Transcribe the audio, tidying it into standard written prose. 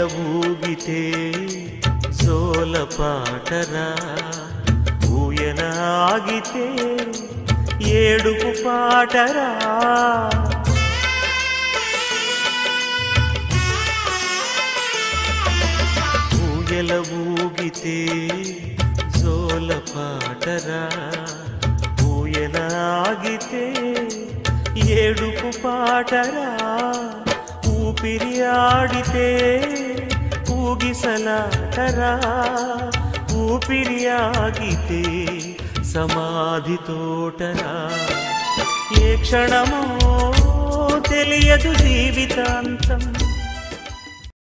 ఊగితే జోల పాటరా, ఊయన ఆగితే ఏడుపు పాటరా. ఊయల ఊగితే జోల పాటరా, ఊయన ఆగితే ఏడుపు పాటరా. ఊపిరి ఆడితే ఊగిసలాటరా, ఊపిరి ఆగితే సమాధి తోటరా. ఏ క్షణమో తెలియదు జీవితాంతం,